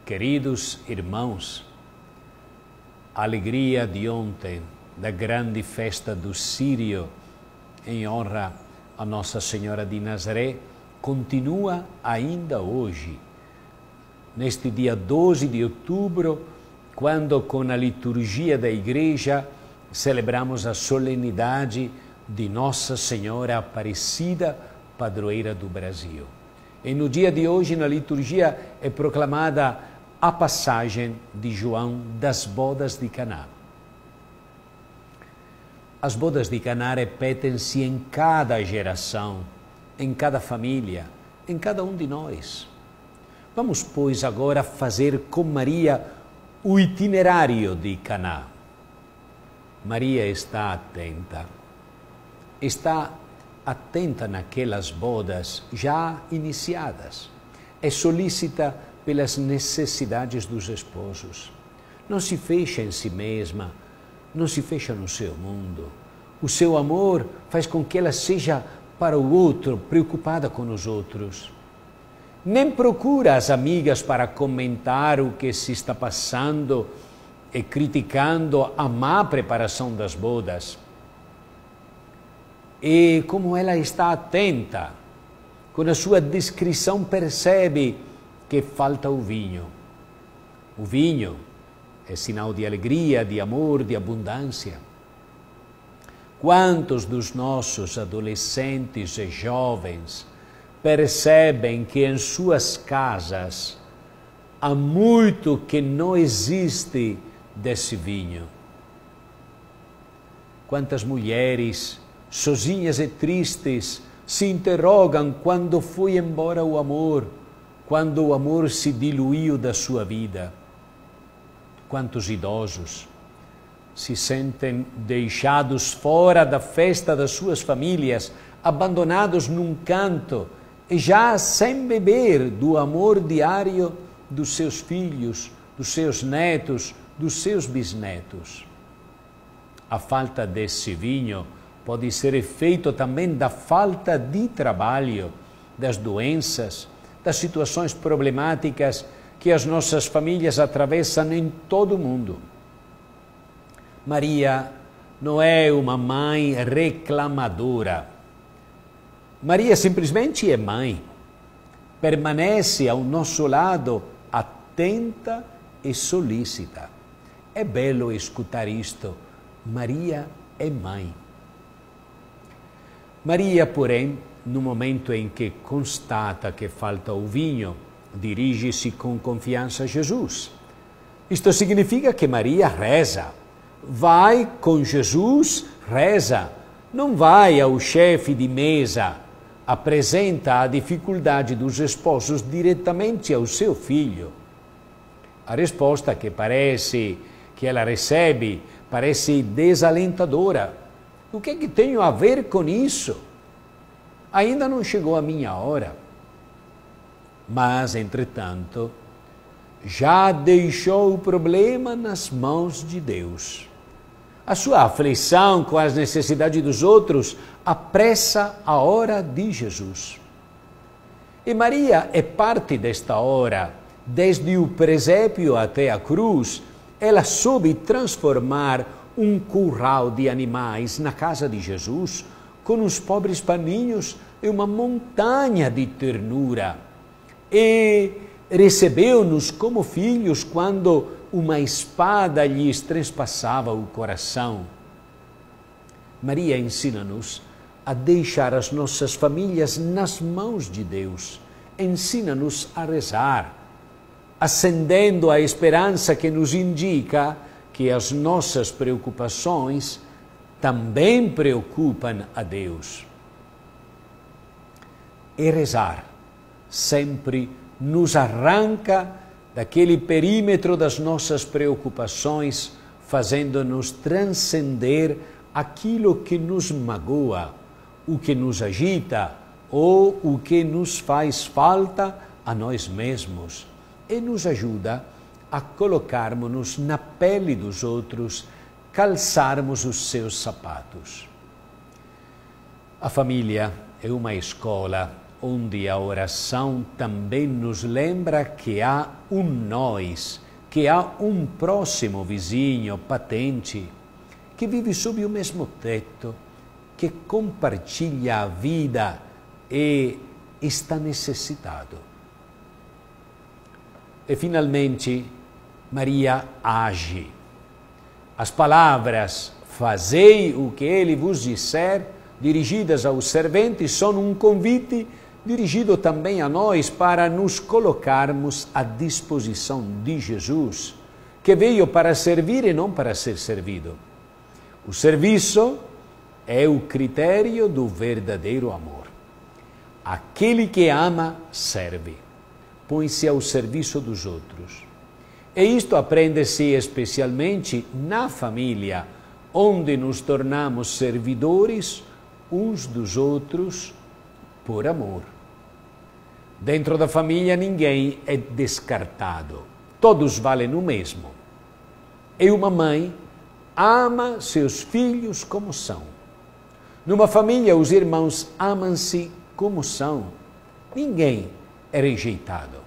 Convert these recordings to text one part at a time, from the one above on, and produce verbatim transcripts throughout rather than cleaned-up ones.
Queridos irmãos, a alegria de ontem, da grande festa do Sírio, em honra a Nossa Senhora de Nazaré, continua ainda hoje, neste dia doze de outubro, quando com a liturgia da Igreja celebramos a solenidade de Nossa Senhora Aparecida, padroeira do Brasil. E no dia de hoje, na liturgia, é proclamada a passagem de João das bodas de Caná. As bodas de Caná repetem-se em cada geração, em cada família, em cada um de nós. Vamos, pois, agora fazer com Maria o itinerário de Caná. Maria está atenta, está atenta naquelas bodas já iniciadas, é solícita pelas necessidades dos esposos. Não se fecha em si mesma, não se fecha no seu mundo. O seu amor faz com que ela seja para o outro, preocupada com os outros. Nem procura as amigas para comentar o que se está passando e criticando a má preparação das bodas. E como ela está atenta, com a sua descrição percebe que falta o vinho. O vinho é sinal de alegria, de amor, de abundância. Quantos dos nossos adolescentes e jovens percebem que em suas casas há muito que não existe desse vinho? Quantas mulheres, sozinhas e tristes, se interrogam quando foi embora o amor, quando o amor se diluiu da sua vida. Quantos idosos se sentem deixados fora da festa das suas famílias, abandonados num canto e já sem beber do amor diário dos seus filhos, dos seus netos, dos seus bisnetos. A falta desse vinho pode ser efeito também da falta de trabalho, das doenças, das situações problemáticas que as nossas famílias atravessam em todo o mundo. Maria não é uma mãe reclamadora. Maria simplesmente é mãe. Permanece ao nosso lado, atenta e solícita. É belo escutar isto. Maria é mãe. Maria, porém, no momento em que constata que falta o vinho, dirige-se com confiança a Jesus. Isto significa que Maria reza. Vai com Jesus, reza. Não vai ao chefe de mesa, apresenta a dificuldade dos esposos diretamente ao seu filho. A resposta que parece que ela recebe parece desalentadora. O que é que tenho a ver com isso? Ainda não chegou a minha hora. Mas, entretanto, já deixou o problema nas mãos de Deus. A sua aflição com as necessidades dos outros apressa a hora de Jesus. E Maria é parte desta hora. Desde o presépio até a cruz, ela soube transformar um curral de animais na casa de Jesus, com os pobres paninhos e uma montanha de ternura. E recebeu-nos como filhos quando uma espada lhes trespassava o coração. Maria ensina-nos a deixar as nossas famílias nas mãos de Deus. Ensina-nos a rezar, acendendo a esperança que nos indica que as nossas preocupações também preocupam a Deus. E rezar sempre nos arranca daquele perímetro das nossas preocupações, fazendo-nos transcender aquilo que nos magoa, o que nos agita ou o que nos faz falta a nós mesmos, e nos ajuda a colocarmos-nos na pele dos outros, calçarmos os seus sapatos. A família é uma escola onde a oração também nos lembra que há um nós, que há um próximo vizinho patente, que vive sob o mesmo teto, que compartilha a vida e está necessitado. E finalmente, Maria age. As palavras "fazei o que ele vos disser", dirigidas aos serventes, são um convite dirigido também a nós para nos colocarmos à disposição de Jesus, que veio para servir e não para ser servido. O serviço é o critério do verdadeiro amor. Aquele que ama, serve, põe-se ao serviço dos outros. E isto aprende-se especialmente na família, onde nos tornamos servidores uns dos outros por amor. Dentro da família ninguém é descartado, todos valem o mesmo. E uma mãe ama seus filhos como são. Numa família os irmãos amam-se como são. Ninguém é rejeitado.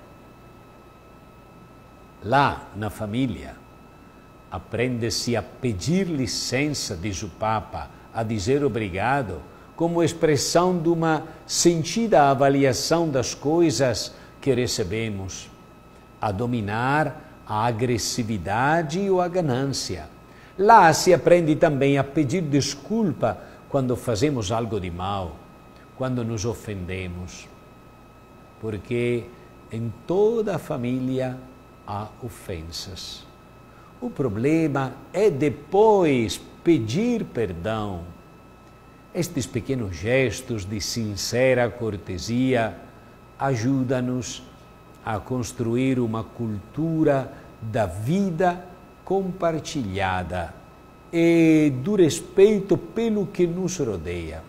Lá na família aprende-se a pedir licença, diz o Papa, a dizer obrigado, como expressão de uma sentida avaliação das coisas que recebemos, a dominar a agressividade ou a ganância. Lá se aprende também a pedir desculpa quando fazemos algo de mal, quando nos ofendemos, porque em toda a família há ofensas. O problema é depois pedir perdão. Estes pequenos gestos de sincera cortesia ajudam-nos a construir uma cultura da vida compartilhada e do respeito pelo que nos rodeia.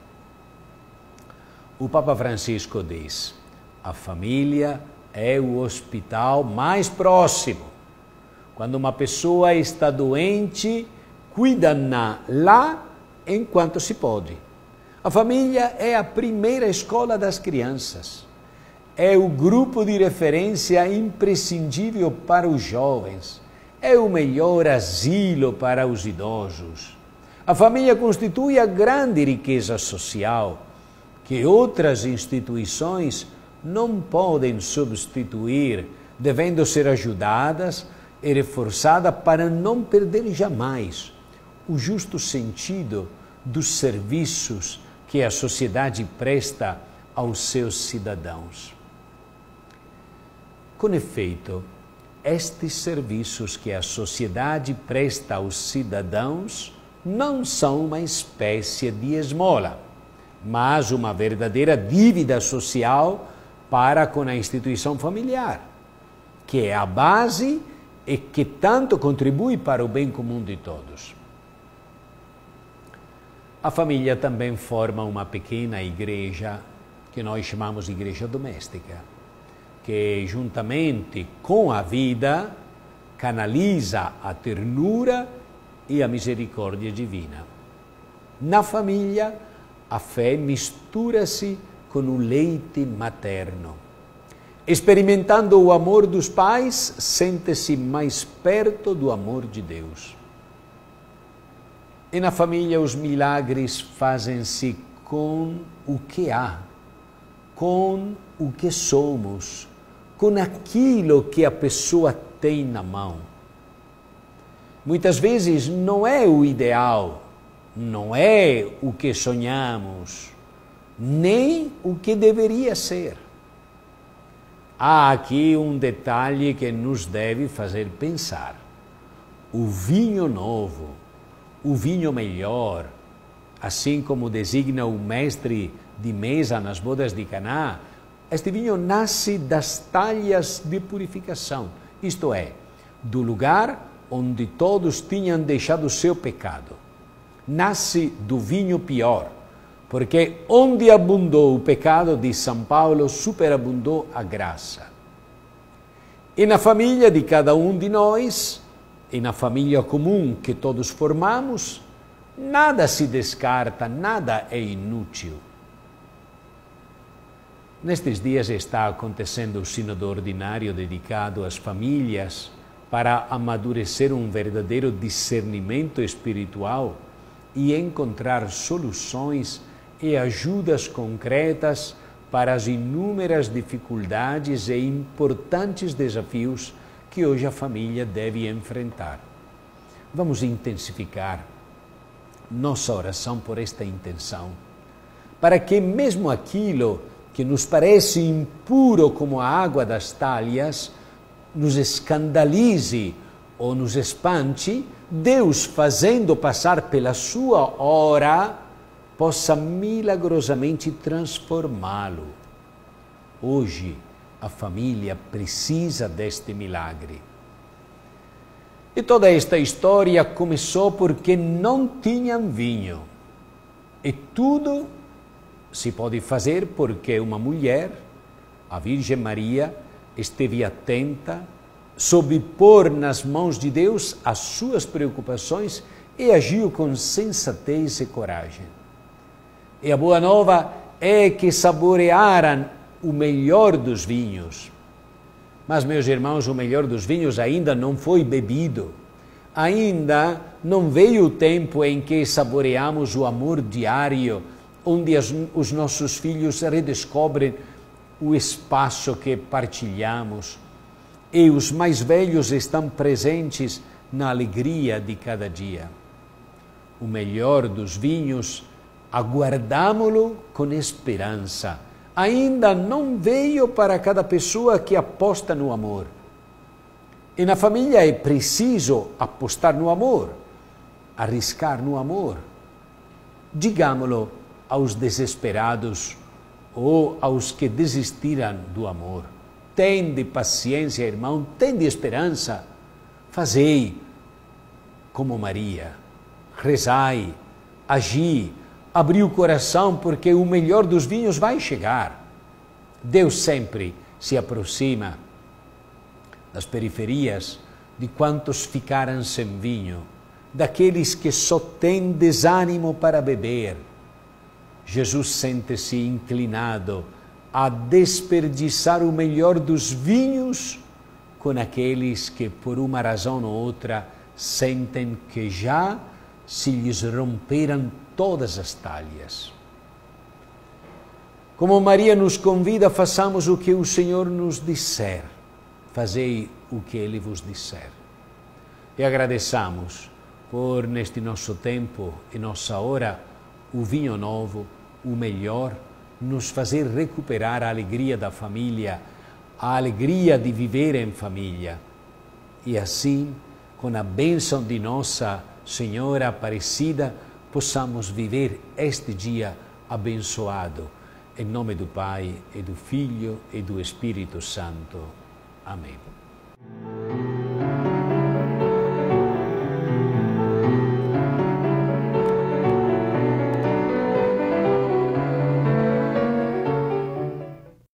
O Papa Francisco diz: a família é o hospital mais próximo. Quando uma pessoa está doente, cuida-na lá enquanto se pode. A família é a primeira escola das crianças. É o grupo de referência imprescindível para os jovens. É o melhor asilo para os idosos. A família constitui a grande riqueza social que outras instituições não podem substituir, devendo ser ajudadas e reforçadas para não perder jamais o justo sentido dos serviços que a sociedade presta aos seus cidadãos. Com efeito, estes serviços que a sociedade presta aos cidadãos não são uma espécie de esmola, mas uma verdadeira dívida social para com a instituição familiar, que é a base e que tanto contribui para o bem comum de todos. A família também forma uma pequena igreja, que nós chamamos de igreja doméstica, que juntamente com a vida canaliza a ternura e a misericórdia divina. Na família, a fé mistura-se com o leite materno. Experimentando o amor dos pais, sente-se mais perto do amor de Deus. E na família os milagres fazem-se com o que há, com o que somos, com aquilo que a pessoa tem na mão. Muitas vezes não é o ideal, não é o que sonhamos, nem o que deveria ser. Há aqui um detalhe que nos deve fazer pensar. O vinho novo, o vinho melhor, assim como designa o mestre de mesa nas bodas de Caná, este vinho nasce das talhas de purificação, isto é, do lugar onde todos tinham deixado o seu pecado. Nasce do vinho pior, porque onde abundou o pecado, diz São Paulo, superabundou a graça. E na família de cada um de nós, e na família comum que todos formamos, nada se descarta, nada é inútil. Nestes dias está acontecendo o sínodo ordinário dedicado às famílias para amadurecer um verdadeiro discernimento espiritual e encontrar soluções e ajudas concretas para as inúmeras dificuldades e importantes desafios que hoje a família deve enfrentar. Vamos intensificar nossa oração por esta intenção, para que mesmo aquilo que nos parece impuro como a água das talhas, nos escandalize ou nos espante, Deus, fazendo passar pela sua hora, possa milagrosamente transformá-lo. Hoje, a família precisa deste milagre. E toda esta história começou porque não tinham vinho. E tudo se pode fazer porque uma mulher, a Virgem Maria, esteve atenta, soube pôr nas mãos de Deus as suas preocupações e agiu com sensatez e coragem. E a boa nova é que saborearam o melhor dos vinhos. Mas, meus irmãos, o melhor dos vinhos ainda não foi bebido. Ainda não veio o tempo em que saboreamos o amor diário, onde as, os nossos filhos redescobrem o espaço que partilhamos e os mais velhos estão presentes na alegria de cada dia. O melhor dos vinhos, aguardamo-lo com esperança. Ainda não veio para cada pessoa que aposta no amor. E na família é preciso apostar no amor, arriscar no amor. Digámo-lo aos desesperados ou aos que desistiram do amor. Tende paciência, irmão, tende esperança. Fazei como Maria, rezai, agi, abri o coração, porque o melhor dos vinhos vai chegar. Deus sempre se aproxima das periferias, de quantos ficaram sem vinho, daqueles que só têm desânimo para beber. Jesus sente-se inclinado a desperdiçar o melhor dos vinhos com aqueles que, por uma razão ou outra, sentem que já se lhes romperam todas as talhas. Como Maria nos convida, façamos o que o Senhor nos disser. Fazei o que Ele vos disser. E agradeçamos por, neste nosso tempo e nossa hora, o vinho novo, o melhor, nos fazer recuperar a alegria da família, a alegria de viver em família. E assim, com a bênção de Nossa Senhora Aparecida, possamos viver este dia abençoado. Em nome do Pai, e do Filho, e do Espírito Santo. Amém.